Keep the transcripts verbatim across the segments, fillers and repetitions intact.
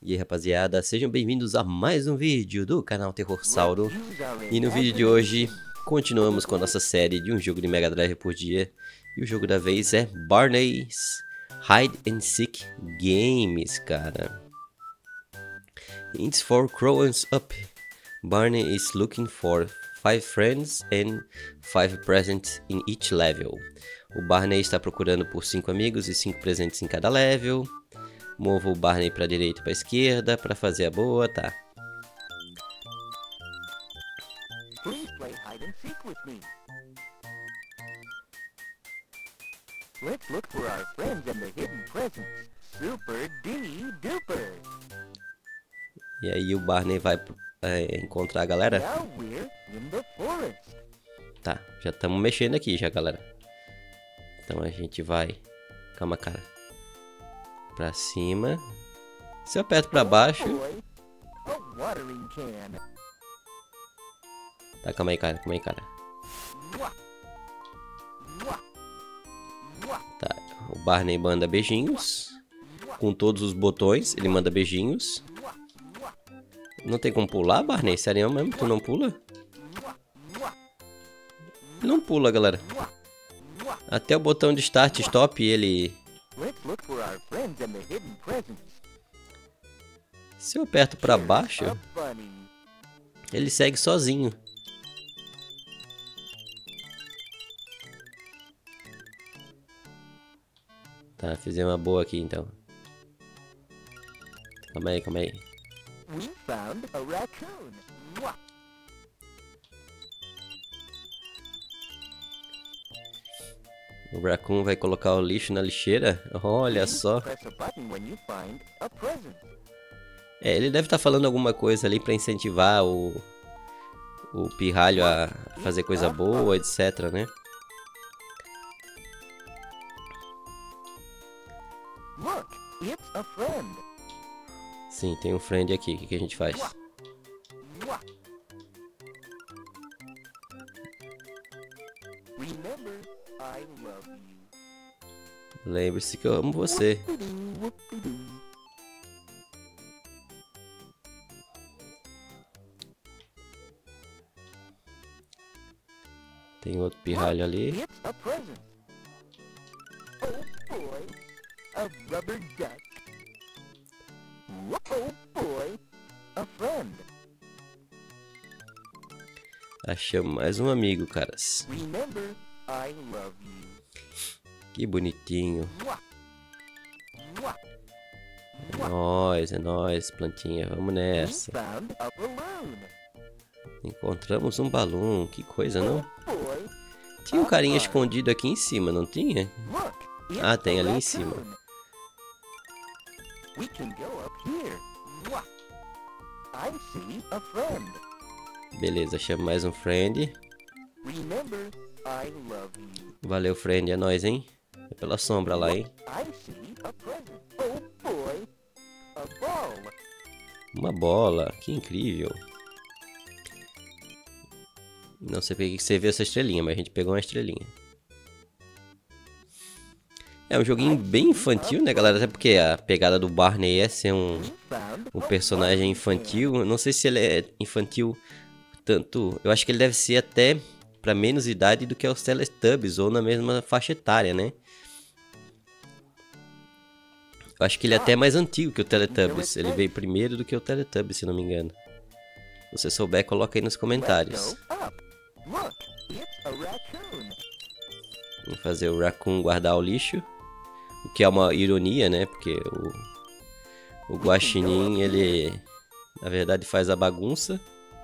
E aí, rapaziada, sejam bem-vindos a mais um vídeo do canal Terrorsauro. E no vídeo de hoje, continuamos com a nossa série de um jogo de Mega Drive por dia. E o jogo da vez é Barney's Hide and Seek Games, cara. It's for growing up. Barney is looking for five friends and five presents in each level. O Barney está procurando por cinco amigos e cinco presentes em cada level. Mova o Barney para direita e para esquerda para fazer a boa, tá? Please play hide and seek with me. Let's look for our friends and the hidden presents. Super D duper. E aí o Barney vai é, encontrar a galera. Now we're in the forest. Tá, já estamos mexendo aqui já, galera. Então a gente vai... Calma, cara. Pra cima. Se eu aperto pra baixo... Boy, a watering can. Tá, calma aí, cara. Calma aí, cara. Mwah. Mwah. Mwah. Tá, o Barney manda beijinhos. Com todos os botões, ele manda beijinhos. Não tem como pular, Barney? Sério mesmo? Tu não pula? Ele não pula, galera. Até o botão de start e stop, ele... Let's look for our friends and the hidden presents. Se eu aperto pra baixo, A bunny. ele segue sozinho. Tá, fizemos uma boa aqui, então. Calma aí, calma aí. We found a raccoon. Mwah. O Raccoon vai colocar o lixo na lixeira. Olha só. Press a button when you find a present. É, ele deve estar falando alguma coisa ali pra incentivar o... O pirralho a fazer coisa boa, etc, né? Look, it's a friend. Sim, tem um friend aqui. O que, que a gente faz? Mwah. Remember, I love you. Lembre-se que eu amo você. Whoop-de-doo, whoop-de-doo. Tem outro pirralho ali. It's a present. Oh boy, a rubber duck. Oh boy, a friend. Achamos mais um amigo, caras. Remember, I love you. Que bonitinho. Mwah. Mwah. É nóis, é nóis, plantinha. Vamos We nessa. found a balloon. Encontramos um balão. Que coisa, não? Oh boy, Tinha um carinha escondido aqui em cima, não tinha? look, it's Ah, tem a ali em raccoon. cima. We can go up here. Mwah. I see a friend. Beleza, chama mais um friend. Remember, I love you. Valeu, friend. É nóis, hein? É pela sombra lá, hein? I see a present. Oh boy, a ball. Uma bola. Que incrível. Não sei porque que você viu essa estrelinha, mas a gente pegou uma estrelinha. É um joguinho bem infantil, né, galera? Até porque a pegada do Barney é ser um, We found um a personagem watering infantil. Eu não sei se ele é infantil tanto... Eu acho que ele deve ser até para menos idade do que os Teletubbies, ou na mesma faixa etária, né? Eu acho que ele é até mais antigo que o Teletubbies. Ele veio primeiro do que o Teletubbies, se não me engano. Se você souber, coloca aí nos can. comentários. Let's go up. Look, it's a raccoon. Vamos fazer o Raccoon guardar o lixo. O que é uma ironia, né? Porque o, o Guaxinim, ele na verdade faz a bagunça.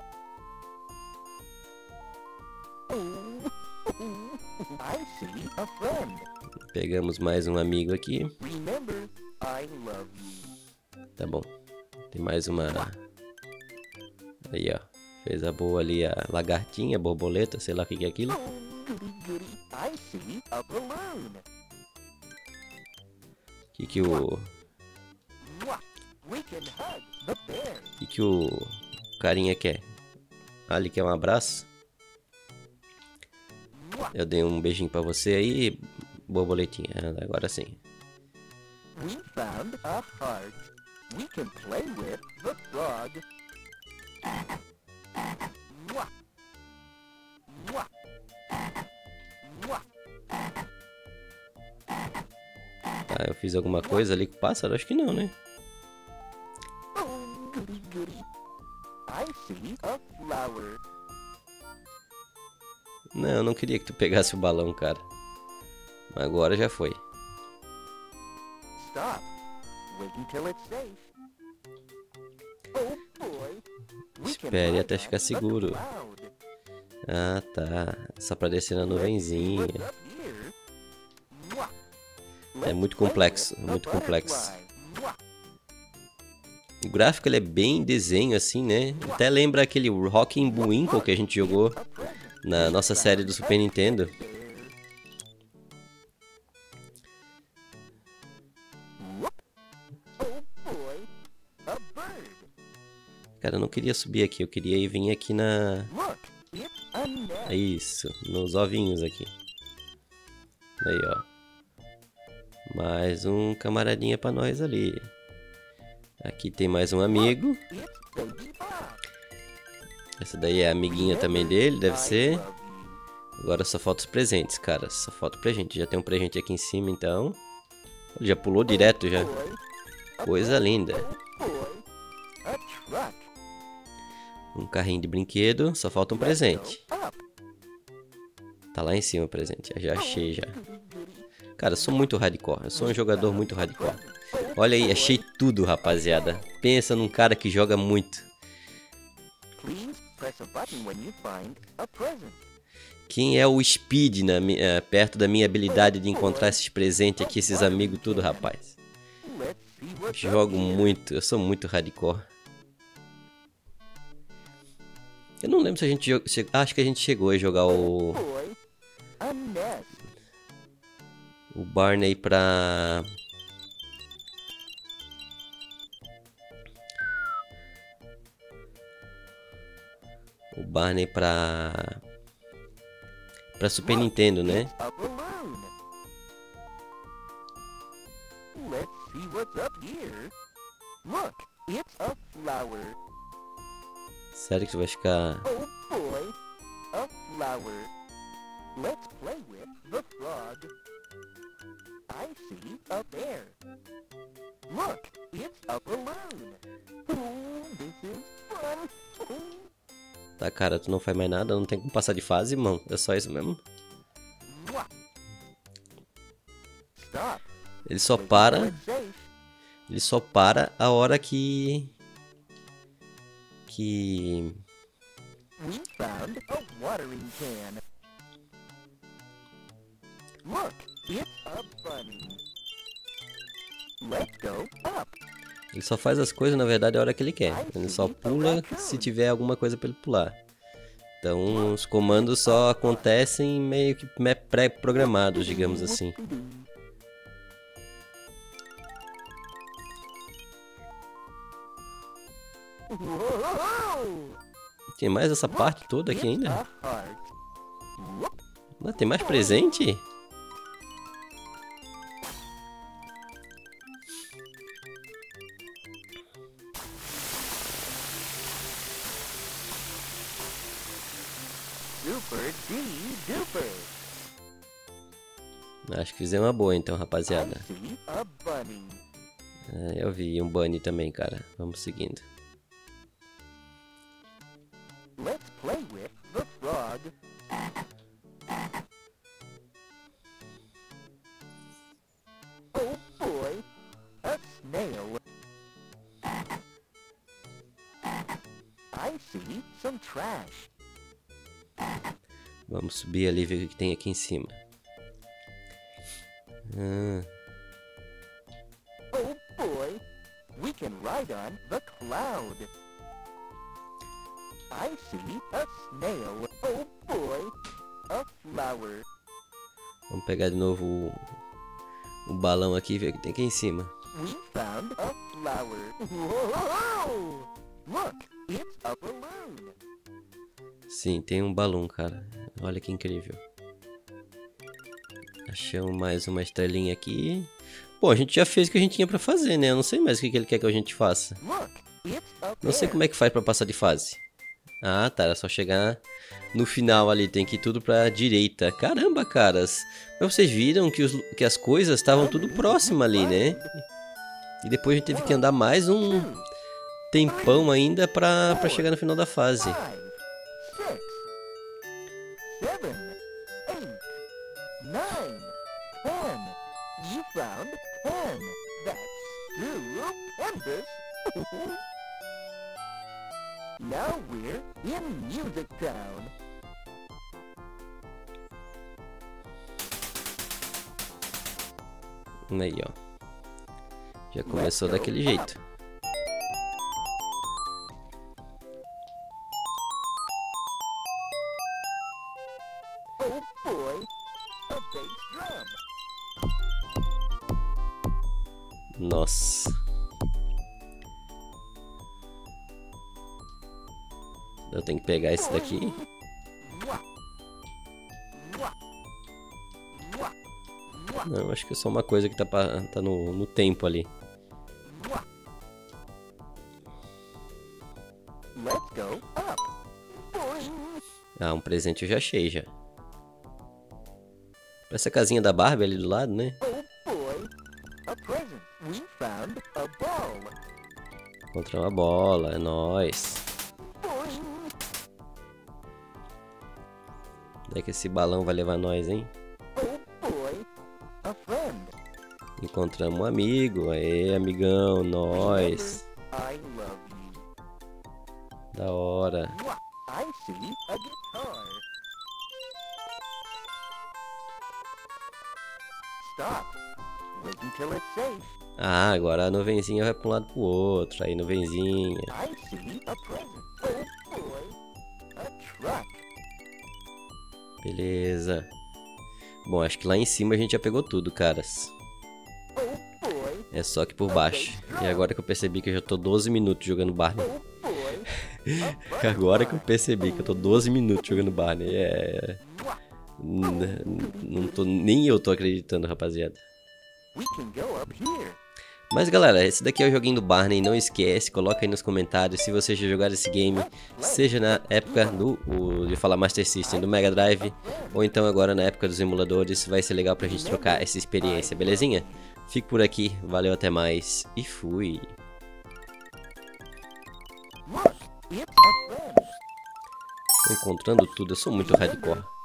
I see a friend. Pegamos mais um amigo aqui. Remember, I love you. Tá bom. Tem mais uma... Aí, ó. Fez a boa ali a lagartinha, a borboleta, sei lá o que que é aquilo. Oh, goody goody. I see a balloon. O que que o... Mwah. We can hug the bear. O que que o carinha quer? Ah, ele quer um abraço. Mwah. Eu dei um beijinho pra você aí, borboletinha. Agora sim. We found a heart. we can play with the frog. Mwah. Mwah. Mwah. Tá, eu fiz alguma coisa ali com o pássaro? Acho que não, né? Oh, goody goody. I see a flower. Não, eu não queria que tu pegasse o balão, cara. Agora já foi. Stop. Wait until it's safe. Oh boy. We can Espere ride até on ficar the seguro. cloud. Ah, tá. Só pra descer na nuvenzinha. What's up here? Mwah. É Let's muito play complexo, with the muito complexo. butterfly. Mwah. O gráfico ele é bem desenho assim, né? Até lembra aquele Rockin' Bullwinkle que a gente jogou A present. na nossa série do Super Nintendo. Oh boy. A bird. Cara, eu não queria subir aqui, eu queria ir vir aqui na... Look, it's a nest. Isso, nos ovinhos aqui. Aí, ó. Mais um camaradinha pra nós ali. Aqui tem mais um amigo. It's Baby Bob. Essa daí é a amiguinha também dele, deve I ser. love you. Agora só falta os presentes, cara. Só falta o presente. Já tem um presente aqui em cima, então. Ele já pulou direto, já. Boy, a Coisa linda. oh boy. A truck. Um carrinho de brinquedo. Só falta um presente. Go up. Tá lá em cima o presente. Já achei, já. Cara, eu sou muito hardcore. Eu sou um jogador muito hardcore. Olha aí, achei tudo, rapaziada. Pensa num cara que joga muito. Please press a button when you find a present. Quem é o Speed na, mi- eh, perto da minha habilidade de encontrar esses presentes aqui, esses amigos tudo, rapaz? Let's see what's Jogo up here. muito, eu sou muito hardcore. Eu não lembro se a gente jogou. che- Acho que a gente chegou a jogar o, Boy, a nest. o Barney pra. O Barney pra. Pra Super Nintendo, né? A balloon. Let's see what's up here. Look, it's a flower. Sério que tu vai ficar. Oh boy, a flower. Let's play with the frog. I see a bear. Look, it's a balloon. Oh, this is fun. Tá, cara, tu não faz mais nada, não tem como passar de fase, irmão. É só isso mesmo. Mwah. Stop. Ele só Wait until para. it's safe. Ele só para a hora que. Que. We found a watering can. Look, it's a bunny. Let's go up. Ele só faz as coisas, na verdade, a hora que ele quer. Ele só pula se tiver alguma coisa pra ele pular. Então, os comandos só acontecem meio que me- pré-programados, digamos assim. Whoa! Tem mais essa parte toda aqui It's ainda? a heart. Whoop. Ah, tem mais presente? Super D duper. Acho que fizemos uma boa então, rapaziada. I see a bunny. Ah, eu vi um bunny também, cara. Vamos seguindo. Let's play with the frog. Oh boy, a snail. I see some trash. Vamos subir ali e ver o que tem aqui em cima. Ah, Oh boy, we can ride on the cloud. I see a snail. Oh boy, a flower. vamos pegar de novo o, o balão aqui e ver o que tem aqui em cima. We found a flower. Whoa! Look, it's a balloon. Sim, tem um balão, cara. Olha que incrível. Achamos mais uma estrelinha aqui. Bom, a gente já fez o que a gente tinha pra fazer, né? Eu não sei mais o que que ele quer que a gente faça. Look, it's up Não sei there. como é que faz pra passar de fase. Ah, tá, era só chegar no final ali, tem que ir tudo pra direita. Caramba, caras. Mas vocês viram que, os, que as coisas estavam tudo próximo ali, né? E depois a gente teve que andar mais um tempão ainda pra, pra chegar no final da fase. Five, six, seven, eight, nine, ten. You found ten. That's stupendous. Now we're in Music Town. Aí, ó. Já começou daquele jeito. Oh boy, a bass drum. Nossa. Eu tenho que pegar esse daqui. Não, acho que é só uma coisa que tá, pra, tá no, no tempo ali. Let's go up. Ah, um presente eu já achei já. Essa casinha da Barbie ali do lado, né? Oh boy, a present. We found a ball. Encontramos uma bola, é nóis. Onde é que esse balão vai levar nós, hein? Oh boy, a friend. Encontramos um amigo, aê, amigão, nós. I love you. Da hora. I see a guitar. Stop. Wait until it's safe. Ah, agora a nuvenzinha vai para um lado pro outro. Aí, nuvenzinha. I see a present. Oh boy, a truck. Beleza. Bom, acho que lá em cima a gente já pegou tudo, caras. Oh boy, É só que por baixo. E agora que eu percebi que eu já tô doze minutos jogando Barney. oh boy. Agora que eu percebi que eu tô doze minutos jogando Barney. É... N- Não tô... Nem eu tô acreditando, rapaziada. We can go up here. Mas galera, esse daqui é o joguinho do Barney, não esquece, coloca aí nos comentários se você já jogaram esse game, seja na época do, o, de falar Master System, do Mega Drive, ou então agora na época dos emuladores, vai ser legal pra gente trocar essa experiência, belezinha? Fico por aqui, valeu, até mais, e fui! Look, it's a friend. Tô encontrando tudo, eu sou muito hardcore.